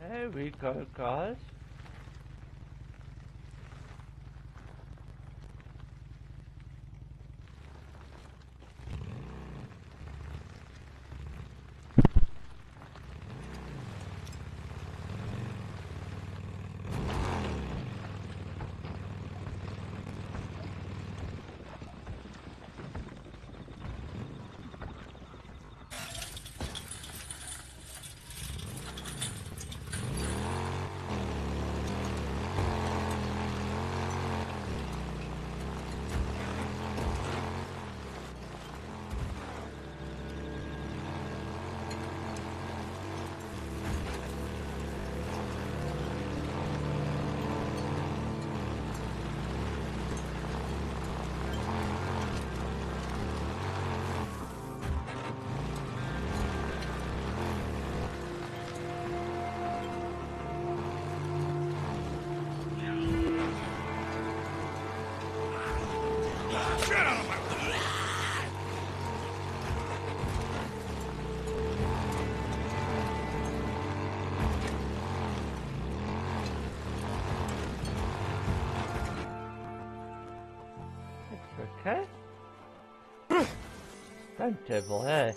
There we go, guys. Okay. Timetable, hey.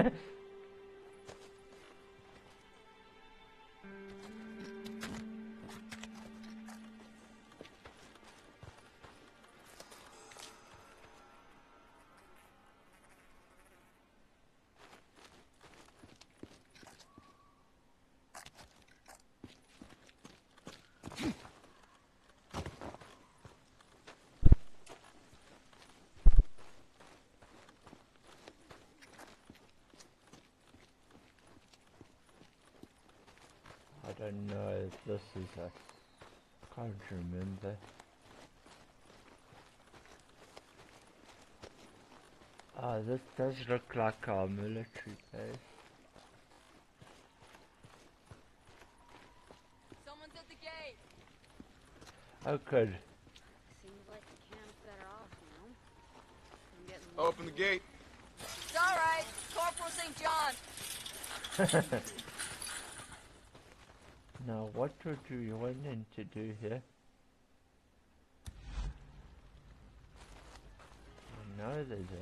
I don't know if this is a... can't remember. Ah, this does look like our military base. Someone's at the gate. Oh, good. Seems like the camp's better off, you know? I'm getting Open the gate. It's all right. Corporal St. John. Now, what would you want them to do here? I know there's a...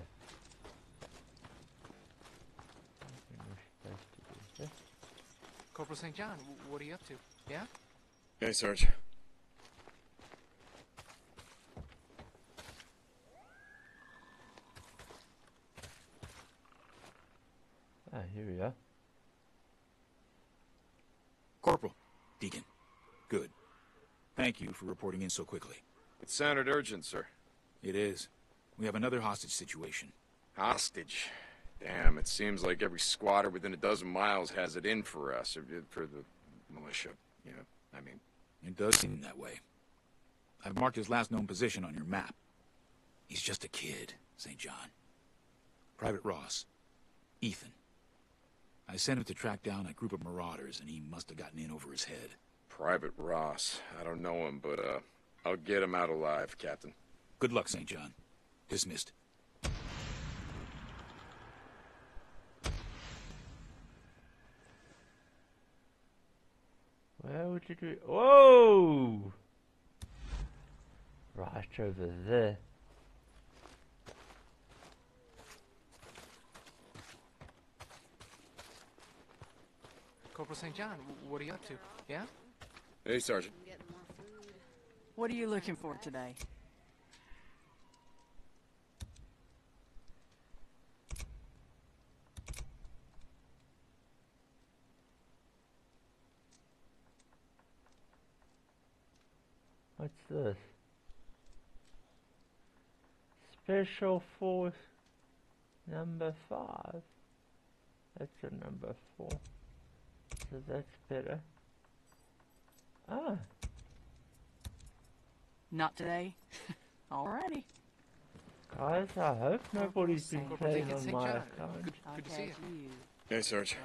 something we're supposed to do here. Corporal St. John, what are you up to? Yeah? Hey, Sarge. Ah, here we are. Corporal. Deacon. Good. Thank you for reporting in so quickly. It sounded urgent, sir. It is. We have another hostage situation. Hostage. Damn, it seems like every squatter within a dozen miles has it in for us, or for the militia. You know, I mean... It does seem that way. I've marked his last known position on your map. He's just a kid, St. John. Private Ross. Ethan. I sent him to track down a group of marauders, and he must have gotten in over his head. Private Ross. I don't know him, but, I'll get him out alive, Captain. Good luck, St. John. Dismissed. Where would you do? Whoa! Right over there. Corporal St. John, what are you up to? Yeah? Hey, Sergeant. I'm getting more food. What are you looking for today? What's this? Special Force number 5. That's a number 4. So that's better. Ah. Not today. Alrighty. Guys, I hope nobody's been Corporal playing Deacon on St. my John, account. good to see you. Hey, Sarge.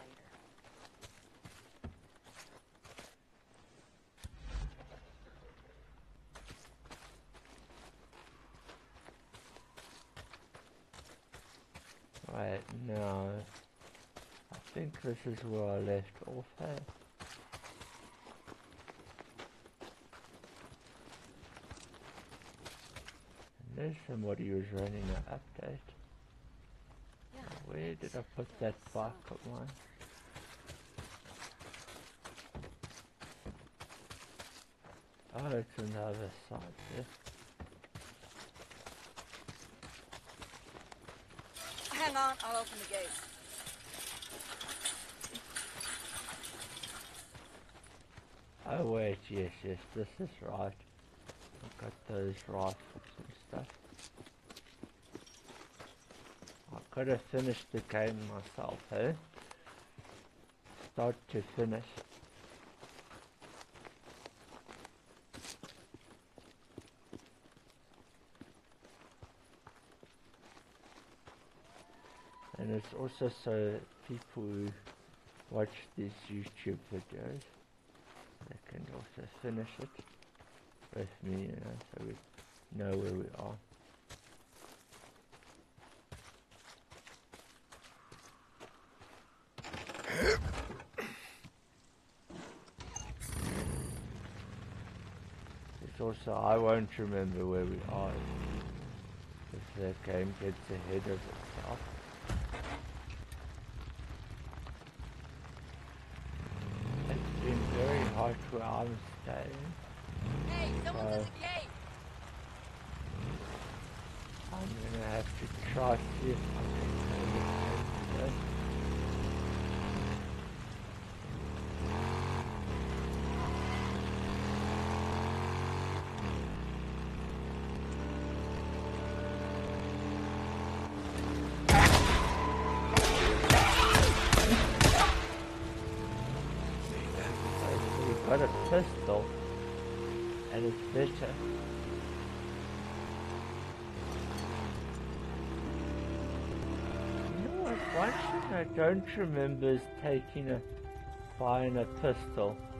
Right, now, I think this is where I left off, hey? There's somebody who's running an update. Yeah. Where did I put that bike of mine? Oh, it's on the other side there. Hang on, I'll open the gate. Oh wait, yes, this is right. I've got those rifles and stuff. I could have finished the game myself, eh? Start to finish. And it's also so people who watch these YouTube videos, they can also finish it with me, you know, so we know where we are. It's also, I won't remember where we are if the game gets ahead of itself. It's been very hot where I'm staying. Hey, someone's at the gate! I'm gonna have to try to see if I can turn the game today. So we've got a pistol, and it's better. You know what? One thing I don't remember is buying a pistol.